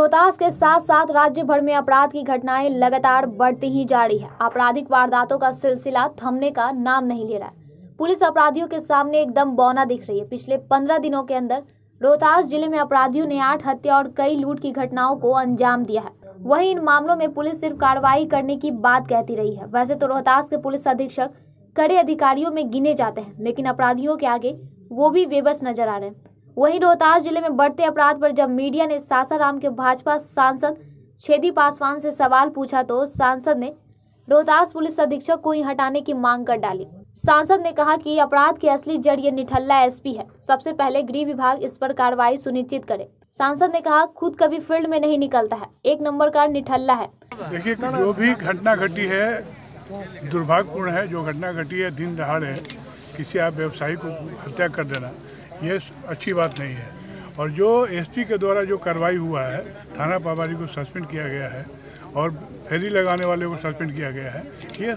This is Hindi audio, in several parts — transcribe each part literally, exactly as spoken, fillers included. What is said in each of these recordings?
रोहतास के साथ साथ राज्य भर में अपराध की घटनाएं लगातार बढ़ती ही जा रही है। आपराधिक वारदातों का सिलसिला थमने का नाम नहीं ले रहा है। पुलिस अपराधियों के सामने एकदम बौना दिख रही है। पिछले पंद्रह दिनों के अंदर रोहतास जिले में अपराधियों ने आठ हत्या और कई लूट की घटनाओं को अंजाम दिया है। वहीं इन मामलों में पुलिस सिर्फ कार्रवाई करने की बात कहती रही है। वैसे तो रोहतास के पुलिस अधीक्षक कड़े अधिकारियों में गिने जाते हैं, लेकिन अपराधियों के आगे वो भी बेबस नजर आ रहे हैं। वहीं रोहतास जिले में बढ़ते अपराध पर जब मीडिया ने सासाराम के भाजपा सांसद छेदी पासवान से सवाल पूछा तो सांसद ने रोहतास पुलिस अधीक्षक को ही हटाने की मांग कर डाली। सांसद ने कहा कि अपराध की असली जड़ ये निठल्ला एसपी है। सबसे पहले गृह विभाग इस पर कार्रवाई सुनिश्चित करे। सांसद ने कहा खुद कभी फील्ड में नहीं निकलता है, एक नंबर का निठल्ला है। देखिए, जो भी घटना घटी है दुर्भाग्यपूर्ण है। जो घटना घटी है दिन दहाड़े किसी आप व्यवसायी को हत्या कर देना, ये अच्छी बात नहीं है। और जो एसपी के द्वारा जो कार्रवाई हुआ है, थाना प्रभारी को सस्पेंड किया गया है और फेरी लगाने वाले को सस्पेंड किया गया है, ये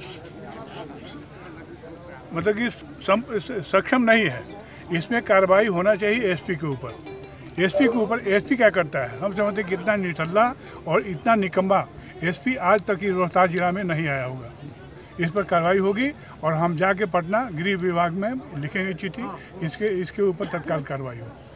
मतलब कि सम, सक्षम नहीं है। इसमें कार्रवाई होना चाहिए एसपी के ऊपर। एसपी के ऊपर एसपी क्या करता है, हम समझते हैं कितना निठल्ला और इतना निकम्मा एसपी आज तक ही रोहतास जिला में नहीं आया होगा। इस पर कार्रवाई होगी और हम जाके पटना गृह विभाग में लिखेंगे चिट्ठी, इसके इसके ऊपर तत्काल कार्रवाई हो।